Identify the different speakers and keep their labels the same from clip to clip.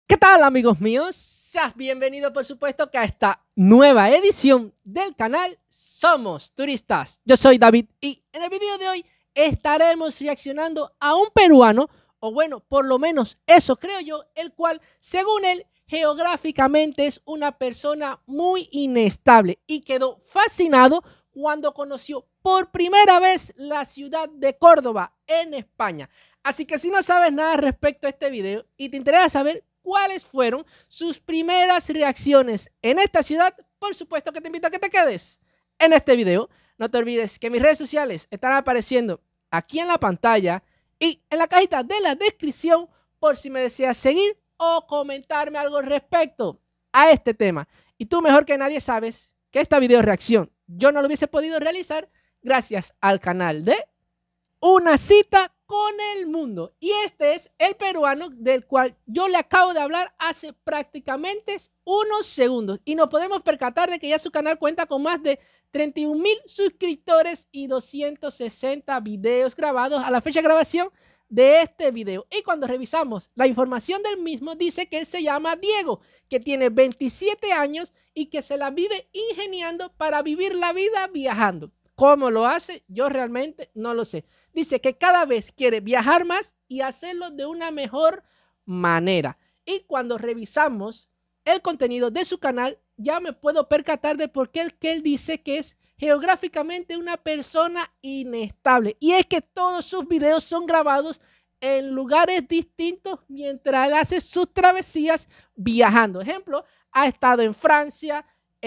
Speaker 1: ¿Qué tal, amigos míos? Seas bienvenido, por supuesto, que a esta nueva edición del canal Somos Turistas. Yo soy David y en el video de hoy estaremos reaccionando a un peruano, o bueno, por lo menos eso creo yo, el cual, según él, geográficamente es una persona muy inestable y quedó fascinado cuando conoció por primera vez la ciudad de Córdoba en España. Así que si no sabes nada respecto a este video y te interesa saber cuáles fueron sus primeras reacciones en esta ciudad, por supuesto que te invito a que te quedes en este video. No te olvides que mis redes sociales estarán apareciendo aquí en la pantalla y en la cajita de la descripción por si me deseas seguir o comentarme algo respecto a este tema. Y tú mejor que nadie sabes que esta video reacción yo no lo hubiese podido realizar gracias al canal de Una Cita con el Mundo. Y este es el peruano del cual yo le acabo de hablar hace prácticamente unos segundos. Y nos podemos percatar de que ya su canal cuenta con más de 31,000 suscriptores y 260 videos grabados a la fecha de grabación de este video. Y cuando revisamos la información del mismo, dice que él se llama Diego, que tiene 27 años y que se la vive ingeniando para vivir la vida viajando. ¿Cómo lo hace? Yo realmente no lo sé. Dice que cada vez quiere viajar más y hacerlo de una mejor manera. Y cuando revisamos el contenido de su canal, ya me puedo percatar de por qué él dice que es geográficamente una persona inestable. Y es que todos sus videos son grabados en lugares distintos mientras él hace sus travesías viajando. Ejemplo, ha estado en Francia,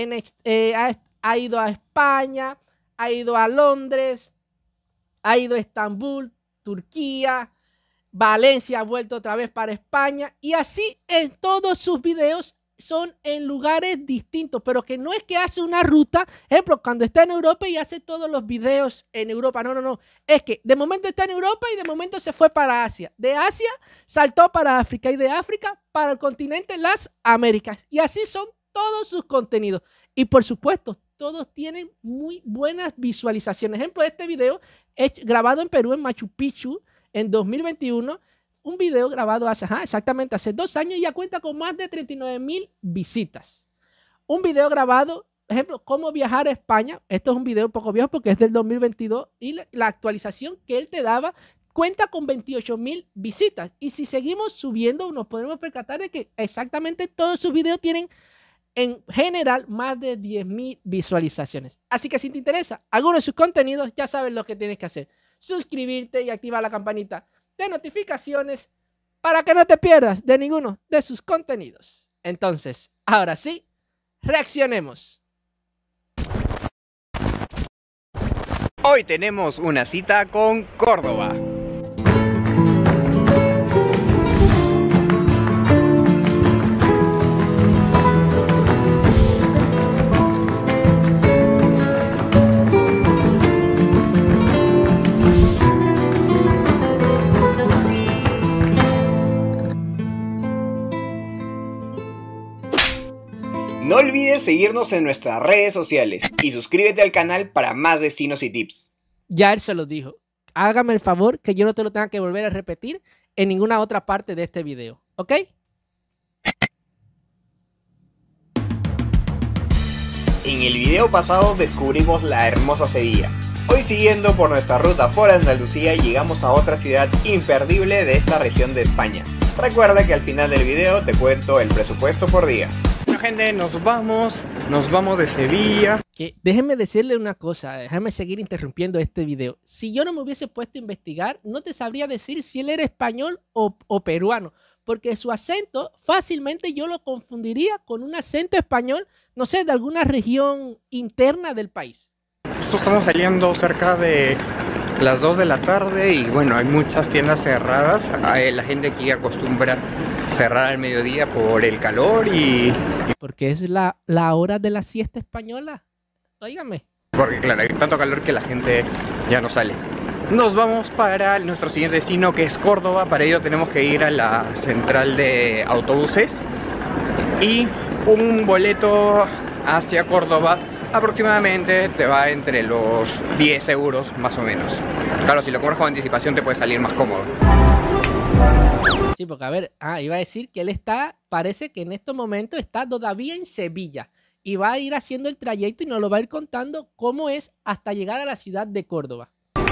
Speaker 1: ha ido a España, ha ido a Londres, ha ido a Estambul, Turquía, Valencia, ha vuelto otra vez para España. Y así en todos sus videos son en lugares distintos, pero que no es que hace una ruta, ejemplo, cuando está en Europa y hace todos los videos en Europa. No. Es que de momento está en Europa y de momento se fue para Asia. De Asia saltó para África y de África para el continente las Américas. Y así son todos sus contenidos. Y por supuesto, todos tienen muy buenas visualizaciones. Ejemplo, este video es grabado en Perú, en Machu Picchu, en 2021. Un video grabado exactamente hace 2 años y ya cuenta con más de 39,000 visitas. Un video grabado, ejemplo, cómo viajar a España. Esto es un video un poco viejo porque es del 2022 y la actualización que él te daba cuenta con 28,000 visitas. Y si seguimos subiendo, nos podemos percatar de que exactamente todos sus videos tienen en general más de 10,000 visualizaciones. Así que si te interesa alguno de sus contenidos, ya sabes lo que tienes que hacer. Suscribirte y activar la campanita de notificaciones para que no te pierdas de ninguno de sus contenidos. Entonces, ahora sí, reaccionemos.
Speaker 2: Hoy tenemos una cita con Córdoba. No olvides seguirnos en nuestras redes sociales y suscríbete al canal para más destinos y tips.
Speaker 1: Ya él se lo dijo. Hágame el favor que yo no te lo tenga que volver a repetir en ninguna otra parte de este video. ¿Ok?
Speaker 2: En el video pasado descubrimos la hermosa Sevilla. Hoy, siguiendo por nuestra ruta por Andalucía, llegamos a otra ciudad imperdible de esta región de España. Recuerda que al final del video te cuento el presupuesto por día. Bueno, gente, nos vamos de Sevilla.
Speaker 1: Déjenme decirle una cosa, déjame seguir interrumpiendo este video. Si yo no me hubiese puesto a investigar, no te sabría decir si él era español o peruano, porque su acento fácilmente yo lo confundiría con un acento español, no sé, de alguna región interna del país.
Speaker 2: Estamos saliendo cerca de las 2 de la tarde y bueno, hay muchas tiendas cerradas. La gente aquí acostumbra cerrar al mediodía por el calor y...
Speaker 1: Porque es la hora de la siesta española. Óigame.
Speaker 2: Porque claro, hay tanto calor que la gente ya no sale. Nos vamos para nuestro siguiente destino, que es Córdoba. Para ello tenemos que ir a la central de autobuses. Y un boleto hacia Córdoba aproximadamente te va entre los 10 euros más o menos. Claro, si lo compras con anticipación te puede salir más cómodo.
Speaker 1: Sí, porque a ver, iba a decir que él parece que en estos momentos está todavía en Sevilla y va a ir haciendo el trayecto y nos lo va a ir contando cómo es hasta llegar a la ciudad de Córdoba.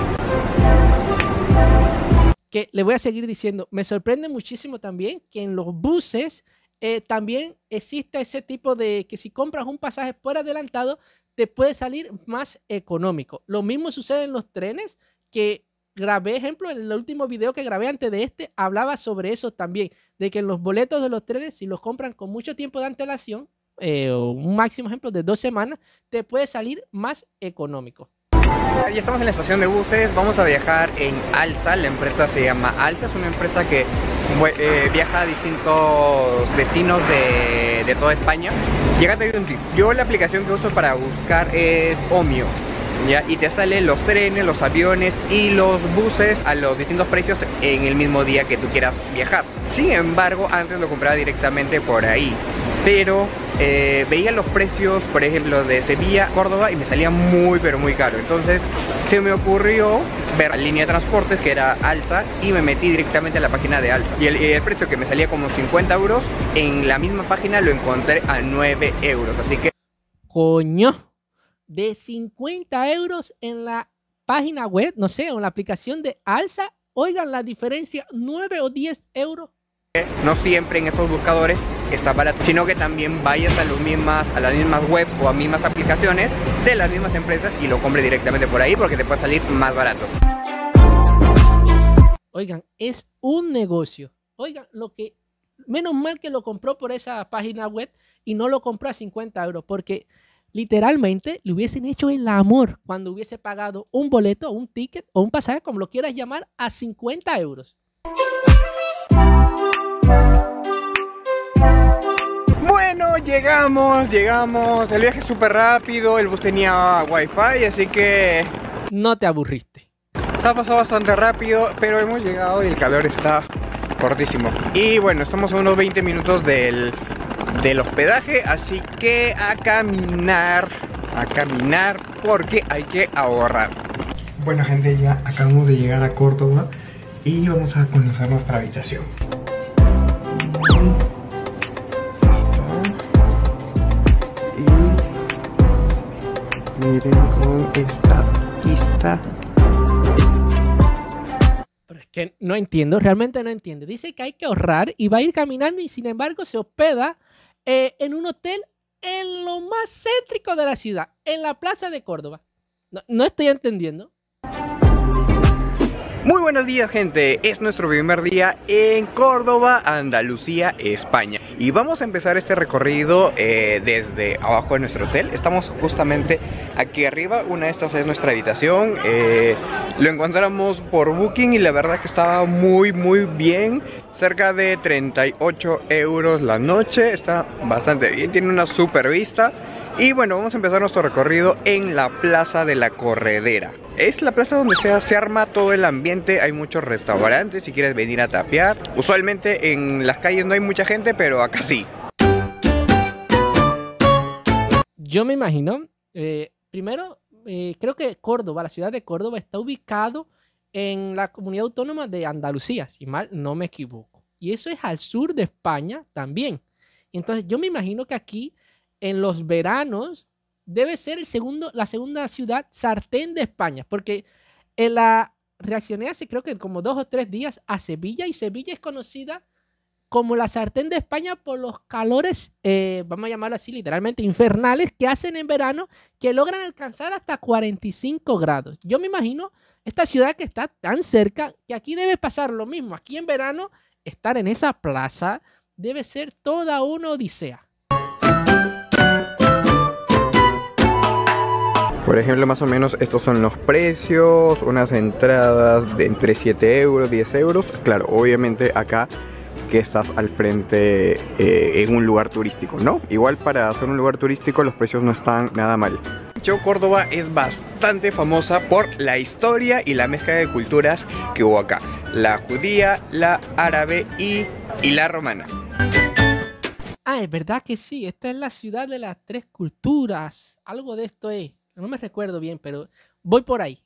Speaker 1: Que le voy a seguir diciendo, me sorprende muchísimo también que en los buses también existe ese tipo de que si compras un pasaje por adelantado te puede salir más económico. Lo mismo sucede en los trenes, que grabé, ejemplo, en el último video que grabé antes de este, hablaba sobre eso también, de que en los boletos de los trenes, si los compran con mucho tiempo de antelación, un máximo ejemplo de 2 semanas, te puede salir más económico.
Speaker 2: Ya estamos en la estación de buses, vamos a viajar en Alsa, la empresa se llama Alsa, es una empresa que viaja a distintos destinos de toda España. Llegate un tip, yo la aplicación que uso para buscar es Omio, ¿ya? Y te salen los trenes, los aviones y los buses a los distintos precios en el mismo día que tú quieras viajar. Sin embargo, antes lo compraba directamente por ahí, pero veía los precios, por ejemplo, de Sevilla a Córdoba y me salía muy pero muy caro. Entonces se me ocurrió ver la línea de transportes que era Alsa y me metí directamente a la página de Alsa. Y el precio que me salía como 50 euros, en la misma página lo encontré a 9 euros. Así que...
Speaker 1: ¡Coño! De 50 euros en la página web, no sé, o en la aplicación de Alsa, oigan la diferencia, 9 o 10 euros.
Speaker 2: No siempre en esos buscadores está barato, sino que también vayas a las mismas web o a mismas aplicaciones de las mismas empresas y lo compres directamente por ahí porque te puede salir más barato.
Speaker 1: Oigan, es un negocio. Oigan, menos mal que lo compró por esa página web y no lo compró a 50 euros, porque literalmente le hubiesen hecho el amor cuando hubiese pagado un boleto, un ticket o un pasaje, como lo quieras llamar, a 50 euros.
Speaker 2: Bueno, llegamos, el viaje es súper rápido, el bus tenía wifi, así que...
Speaker 1: No te aburriste.
Speaker 2: Ha pasado bastante rápido, pero hemos llegado y el calor está fortísimo. Y bueno, estamos a unos 20 minutos del hospedaje, así que a caminar porque hay que ahorrar. Bueno gente, ya acabamos de llegar a Córdoba y vamos a conocer nuestra habitación. Y miren con esta vista.
Speaker 1: Pero es que no entiendo, realmente no entiendo. Dice que hay que ahorrar y va a ir caminando y sin embargo se hospeda en un hotel en lo más céntrico de la ciudad, en la plaza de Córdoba. No estoy entendiendo.
Speaker 2: Muy buenos días gente, es nuestro primer día en Córdoba, Andalucía, España. Y vamos a empezar este recorrido desde abajo de nuestro hotel. Estamos justamente aquí arriba, una de estas es nuestra habitación. Lo encontramos por Booking y la verdad que estaba muy bien. Cerca de 38 euros la noche, está bastante bien, tiene una super vista. Y bueno, vamos a empezar nuestro recorrido en la Plaza de la Corredera. Es la plaza donde se arma todo el ambiente, hay muchos restaurantes si quieres venir a tapear. Usualmente en las calles no hay mucha gente, pero acá sí.
Speaker 1: Yo me imagino, primero, creo que Córdoba, la ciudad de Córdoba está ubicado en la comunidad autónoma de Andalucía, si mal no me equivoco. Y eso es al sur de España también. Entonces yo me imagino que aquí en los veranos debe ser la segunda ciudad sartén de España, porque reaccioné hace creo que como 2 o 3 días a Sevilla, y Sevilla es conocida como la sartén de España por los calores, vamos a llamarlo así literalmente, infernales que hacen en verano, que logran alcanzar hasta 45 grados. Yo me imagino esta ciudad que está tan cerca, que aquí debe pasar lo mismo. Aquí en verano, estar en esa plaza debe ser toda una odisea.
Speaker 2: Por ejemplo, más o menos estos son los precios, unas entradas de entre 7 euros, 10 euros. Claro, obviamente acá que estás al frente en un lugar turístico, ¿no? Igual para hacer un lugar turístico los precios no están nada mal. Córdoba es bastante famosa por la historia y la mezcla de culturas que hubo acá. La judía, la árabe y la romana.
Speaker 1: Ah, es verdad que sí, esta es la ciudad de las 3 culturas. Algo de esto es. No me recuerdo bien, pero voy por ahí.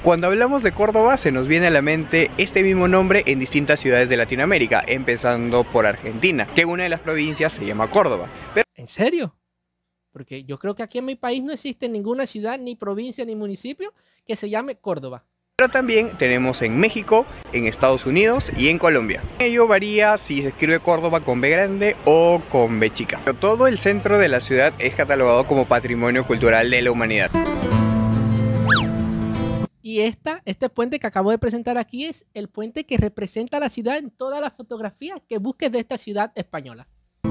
Speaker 2: Cuando hablamos de Córdoba se nos viene a la mente este mismo nombre en distintas ciudades de Latinoamérica, empezando por Argentina, que una de las provincias se llama Córdoba.
Speaker 1: ¿En serio? Porque yo creo que aquí en mi país no existe ninguna ciudad, ni provincia, ni municipio que se llame Córdoba.
Speaker 2: Pero también tenemos en México, en Estados Unidos y en Colombia. Ello varía si se escribe Córdoba con B grande o con B chica. Pero todo el centro de la ciudad es catalogado como Patrimonio Cultural de la Humanidad.
Speaker 1: Y este puente que acabo de presentar aquí es el puente que representa a la ciudad en todas las fotografías que busques de esta ciudad española.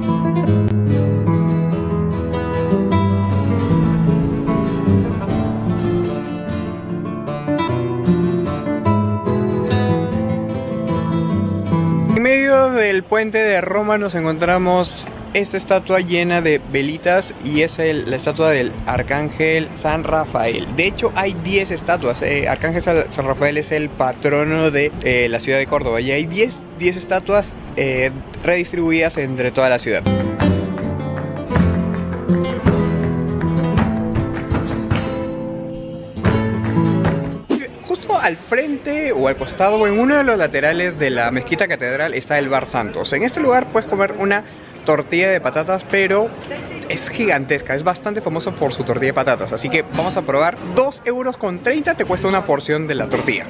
Speaker 2: En medio del puente de Roma nos encontramos esta estatua llena de velitas y es la estatua del Arcángel San Rafael. De hecho hay 10 estatuas. Arcángel San Rafael es el patrono de la ciudad de Córdoba y hay 10 estatuas redistribuidas entre toda la ciudad. Al frente o al costado o en uno de los laterales de la mezquita catedral está el Bar Santos. En este lugar puedes comer una tortilla de patatas, pero es gigantesca, es bastante famosa por su tortilla de patatas. Así que vamos a probar. 2,30 € te cuesta una porción de la tortilla.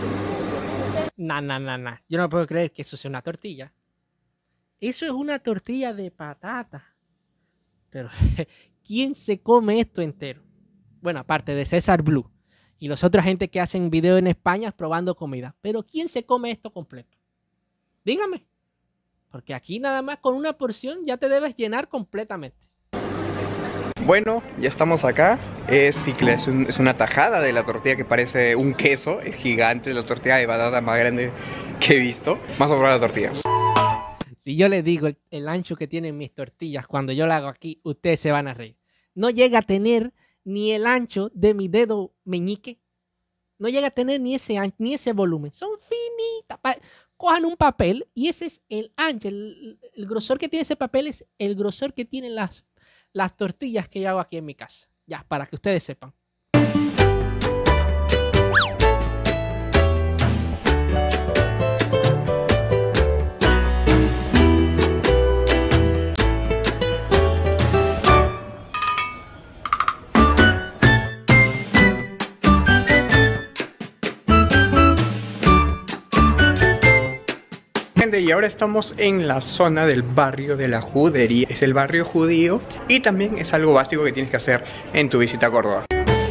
Speaker 1: Nah. Yo no puedo creer que eso sea una tortilla. Eso es una tortilla de patata. Pero, ¿quién se come esto entero? Bueno, aparte de César Blue y los otros gente que hacen video en España probando comida. Pero ¿quién se come esto completo? Dígame. Porque aquí nada más con una porción ya te debes llenar completamente.
Speaker 2: Bueno, ya estamos acá. Es una tajada de la tortilla que parece un queso. Es gigante, la tortilla de patata más grande que he visto. Vamos a probar la tortilla.
Speaker 1: Si yo les digo el ancho que tienen mis tortillas cuando yo la hago aquí, ustedes se van a reír. No llega a tener ni el ancho de mi dedo meñique. No llega a tener ni ese ancho, ni ese volumen. Son finitas. Cojan un papel y ese es el ancho. El grosor que tiene ese papel es el grosor que tienen las tortillas que yo hago aquí en mi casa. Ya, para que ustedes sepan.
Speaker 2: Y ahora estamos en la zona del barrio de la Judería. Es el barrio judío y también es algo básico que tienes que hacer en tu visita a Córdoba.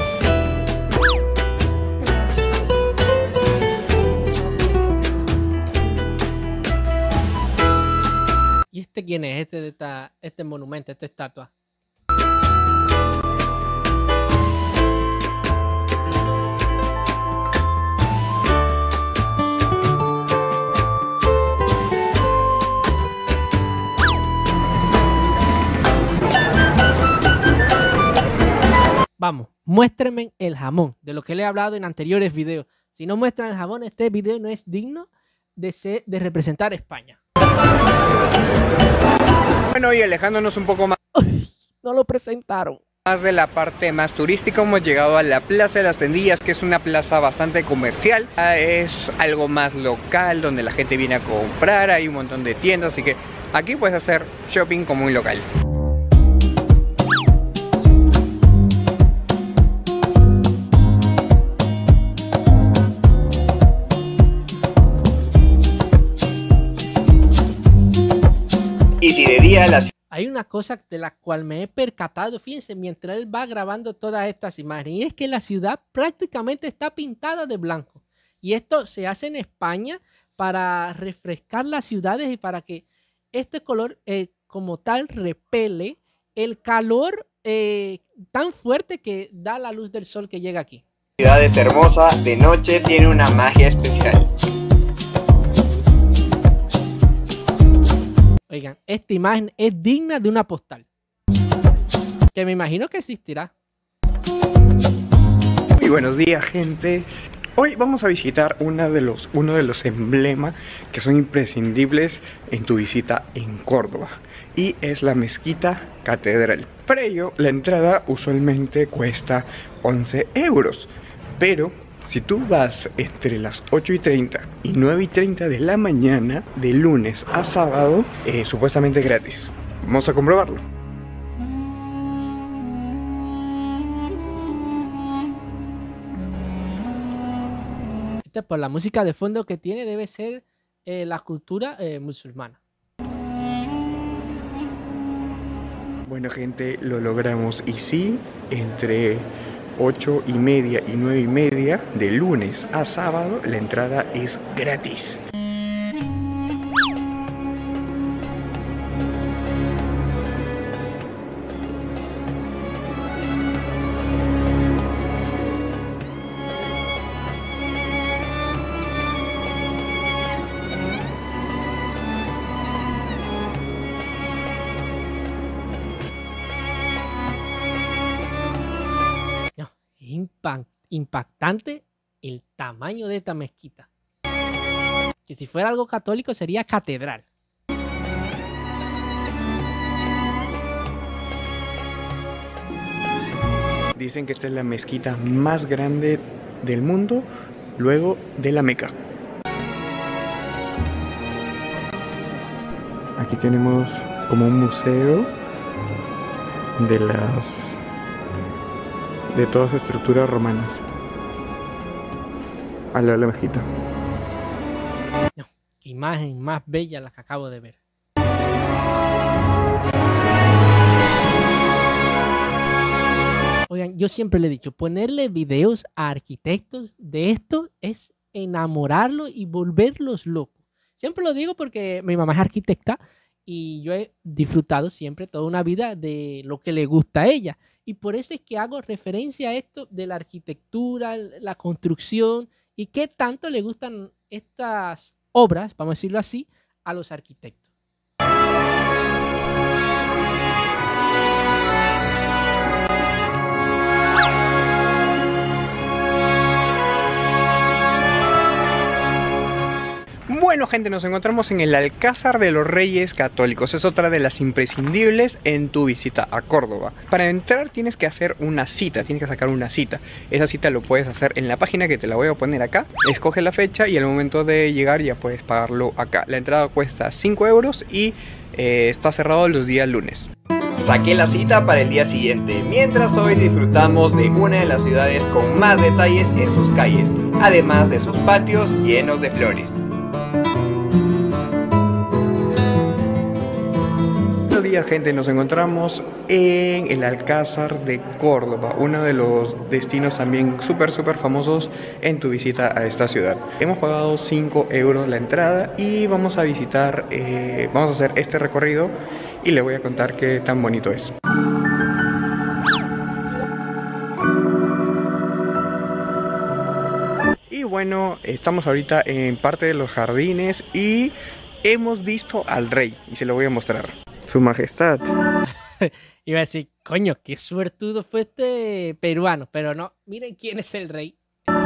Speaker 1: ¿Y este quién es? Este monumento, esta estatua. Vamos, muéstrenme el jamón, de lo que le he hablado en anteriores videos. Si no muestran el jamón, este video no es digno de representar España.
Speaker 2: Bueno, y alejándonos un poco más.
Speaker 1: No lo presentaron.
Speaker 2: Más de la parte más turística, hemos llegado a la Plaza de las Tendillas, que es una plaza bastante comercial. Es algo más local, donde la gente viene a comprar, hay un montón de tiendas, así que aquí puedes hacer shopping como un local. Y si de día
Speaker 1: hay una cosa de la cual me he percatado, fíjense, mientras él va grabando todas estas imágenes, y es que la ciudad prácticamente está pintada de blanco. Y esto se hace en España para refrescar las ciudades y para que este color como tal repele el calor tan fuerte que da la luz del sol que llega aquí.
Speaker 2: La ciudad es hermosa, de noche tiene una magia especial.
Speaker 1: Oigan, esta imagen es digna de una postal, que me imagino que existirá.
Speaker 2: Muy buenos días, gente. Hoy vamos a visitar uno de los emblemas que son imprescindibles en tu visita en Córdoba, y es la mezquita catedral. Para ello, la entrada usualmente cuesta 11 €, pero Si tú vas entre las 8:30 y 9:30 de la mañana, de lunes a sábado, supuestamente gratis. Vamos a comprobarlo.
Speaker 1: Por la música de fondo que tiene, debe ser la cultura musulmana.
Speaker 2: Bueno, gente, lo logramos. Y sí, entre 8:30 y 9:30 de lunes a sábado, la entrada es gratis.
Speaker 1: Impactante el tamaño de esta mezquita. Que si fuera algo católico sería catedral.
Speaker 2: Dicen que esta es la mezquita más grande del mundo, luego de la Meca. Aquí tenemos como un museo de todas las estructuras romanas. Al lado de la mezquita.
Speaker 1: No, qué imagen más bella la que acabo de ver. Oigan, yo siempre le he dicho, ponerle videos a arquitectos de esto es enamorarlos y volverlos locos. Siempre lo digo porque mi mamá es arquitecta y yo he disfrutado siempre toda una vida de lo que le gusta a ella. Y por eso es que hago referencia a esto de la arquitectura, la construcción y qué tanto le gustan estas obras, vamos a decirlo así, a los arquitectos.
Speaker 2: Bueno, gente, nos encontramos en el Alcázar de los Reyes Católicos. Es otra de las imprescindibles en tu visita a Córdoba. Para entrar tienes que hacer una cita, tienes que sacar una cita. Esa cita lo puedes hacer en la página que te la voy a poner acá. Escoge la fecha y al momento de llegar ya puedes pagarlo acá. La entrada cuesta 5 euros y está cerrado los días lunes. Saqué la cita para el día siguiente, mientras hoy disfrutamos de una de las ciudades con más detalles en sus calles, además de sus patios llenos de flores. Buenos días, gente, nos encontramos en el Alcázar de Córdoba, uno de los destinos también súper famosos en tu visita a esta ciudad. Hemos pagado 5 euros la entrada y vamos a visitar, vamos a hacer este recorrido y le voy a contar qué tan bonito es. Y bueno, estamos ahorita en parte de los jardines y hemos visto al rey y se lo voy a mostrar. Su Majestad.
Speaker 1: Iba a decir, coño, qué suertudo fue este peruano, pero no, miren quién es el rey.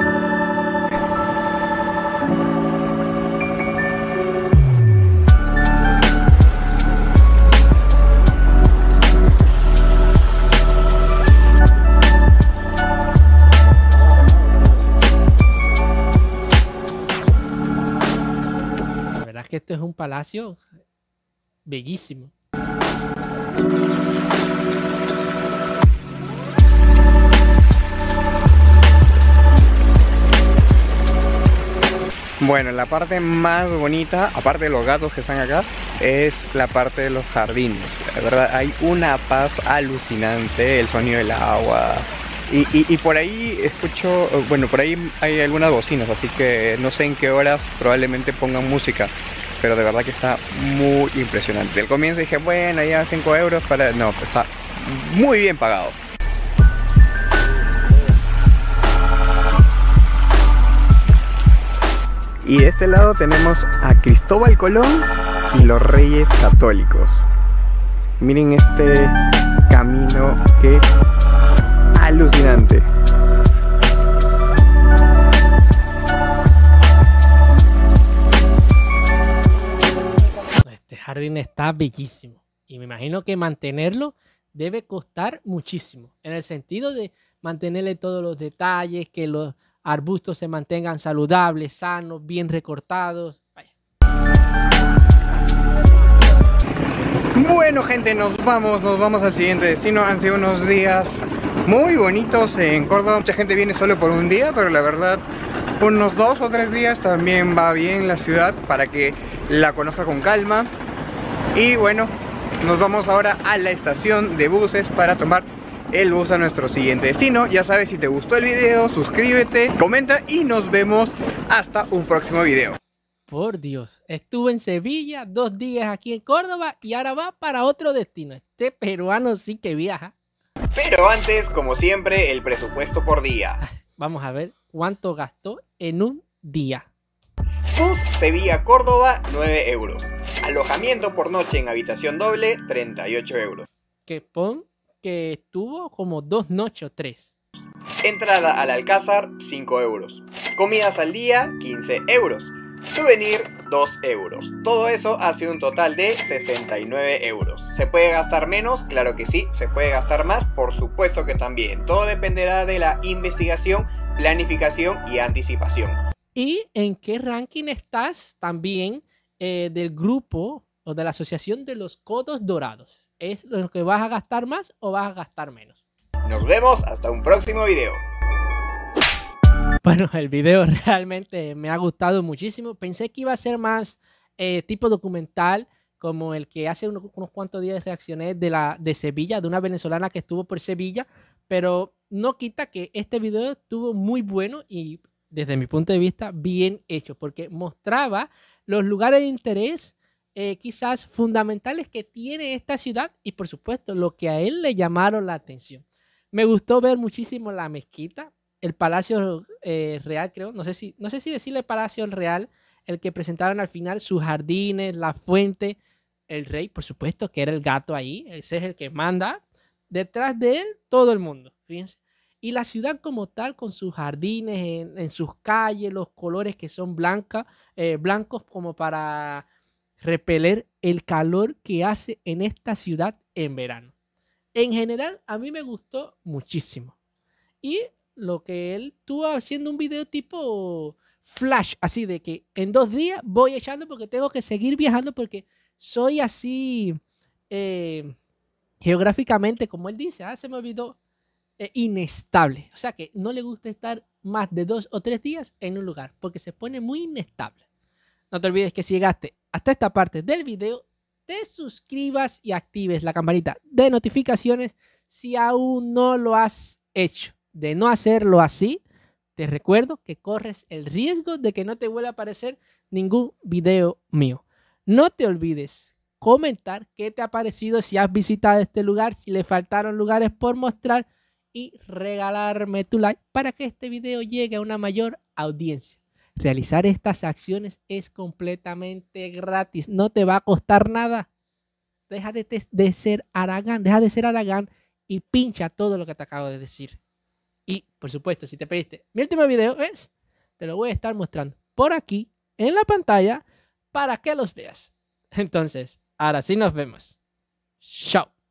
Speaker 1: La verdad es que esto es un palacio bellísimo.
Speaker 2: Bueno, la parte más bonita, aparte de los gatos que están acá, es la parte de los jardines. La verdad, hay una paz alucinante, el sonido del agua. Y por ahí escucho, bueno, por ahí hay algunas bocinas, así que no sé en qué horas probablemente pongan música. Pero de verdad que está muy impresionante. Al comienzo dije, bueno, ya 5 euros para... No, pues está muy bien pagado. Y de este lado tenemos a Cristóbal Colón y los Reyes Católicos. Miren este camino, que alucinante.
Speaker 1: Este jardín está bellísimo y me imagino que mantenerlo debe costar muchísimo, en el sentido de mantenerle todos los detalles, que los arbustos se mantengan saludables, sanos, bien recortados. Vaya.
Speaker 2: Bueno, gente, nos vamos al siguiente destino. Han sido unos días muy bonitos en Córdoba. Mucha gente viene solo por un día, pero la verdad, unos 2 o 3 días también va bien la ciudad para que la conozca con calma. Y bueno, nos vamos ahora a la estación de buses para tomar el bus a nuestro siguiente destino. Ya sabes, si te gustó el video, suscríbete, comenta y nos vemos hasta un próximo video.
Speaker 1: Por Dios, estuve en Sevilla 2 días aquí en Córdoba y ahora va para otro destino. Este peruano sí que viaja.
Speaker 2: Pero antes, como siempre, el presupuesto por día.
Speaker 1: Vamos a ver cuánto gastó en un día.
Speaker 2: Bus Sevilla-Córdoba, 9 euros. Alojamiento por noche en habitación doble, 38 euros.
Speaker 1: Que pon que estuvo como 2 noches o 3.
Speaker 2: Entrada al Alcázar, 5 euros. Comidas al día, 15 euros. Souvenir, 2 euros. Todo eso hace un total de 69 euros. ¿Se puede gastar menos? Claro que sí. ¿Se puede gastar más? Por supuesto que también. Todo dependerá de la investigación, planificación y anticipación.
Speaker 1: ¿Y en qué ranking estás también del grupo o de la asociación de los codos dorados? ¿Es lo que vas a gastar más o vas a gastar menos?
Speaker 2: Nos vemos hasta un próximo video.
Speaker 1: Bueno, el video realmente me ha gustado muchísimo. Pensé que iba a ser más tipo documental, como el que hace unos cuantos días reaccioné de Sevilla, de una venezolana que estuvo por Sevilla, pero no quita que este video estuvo muy bueno y desde mi punto de vista bien hecho, porque mostraba los lugares de interés quizás fundamentales que tiene esta ciudad y por supuesto lo que a él le llamaron la atención. Me gustó ver muchísimo la mezquita, el Palacio Real, creo, no sé si decirle Palacio Real, el que presentaron al final, sus jardines, la fuente, el rey, por supuesto, que era el gato ahí, ese es el que manda, detrás de él todo el mundo, fíjense. Y la ciudad como tal, con sus jardines, en sus calles, los colores que son blancos como para repeler el calor que hace en esta ciudad en verano. En general, a mí me gustó muchísimo. Y lo que él estuvo haciendo un video tipo flash, así de que en 2 días voy echando porque tengo que seguir viajando porque soy así geográficamente, como él dice, se me olvidó, inestable. O sea que no le gusta estar más de 2 o 3 días en un lugar porque se pone muy inestable. No te olvides que si llegaste hasta esta parte del video, te suscribas y actives la campanita de notificaciones si aún no lo has hecho. De no hacerlo así, te recuerdo que corres el riesgo de que no te vuelva a aparecer ningún video mío. No te olvides comentar qué te ha parecido, si has visitado este lugar, si le faltaron lugares por mostrar y regalarme tu like para que este video llegue a una mayor audiencia. Realizar estas acciones es completamente gratis, no te va a costar nada. Deja de ser Aragán y pincha todo lo que te acabo de decir. Y, por supuesto, si te pediste mi último video, te lo voy a estar mostrando por aquí en la pantalla para que los veas. Entonces, ahora sí nos vemos. Chao.